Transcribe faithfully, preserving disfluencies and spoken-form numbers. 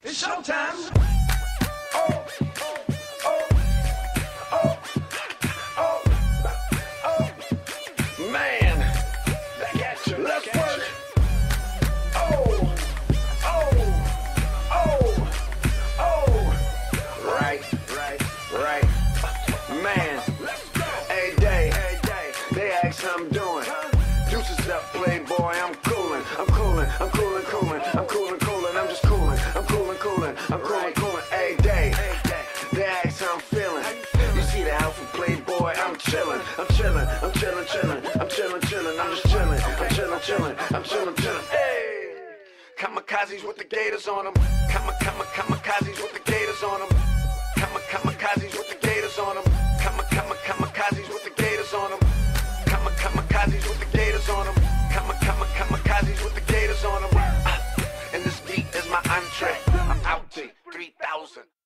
It's showtime. Oh, oh, oh, oh, oh, oh, man, back at you. Let's work. Oh, oh, oh, oh, right, right, right, man. Hey, day, hey, day. They ask how I'm doing. Juices up, playboy. I'm coolin', I'm coolin', I'm coolin', coolin', I'm coolin', coolin'. I'm just coolin', I'm coolin', coolin', I'm coolin', coolin'. Hey, day. They ask how I'm feeling. You see the outfit, playboy. I'm chillin', I'm chillin', I'm chillin', chillin', I'm chillin', chillin'. I'm just chillin', I'm chillin', chillin', I'm chillin', chillin'. Hey, kamikazes with the gators on them. Kama, kama, kamikazes with the gators on them. Kama, kamikazes with the gators on them. Kama, kama, kamikazes with the gators on them. Kama, kamikazes with the gators on them. Kama, kama, kamikazes with the gators on them. And this beat is my entree. I'm out to three thousand.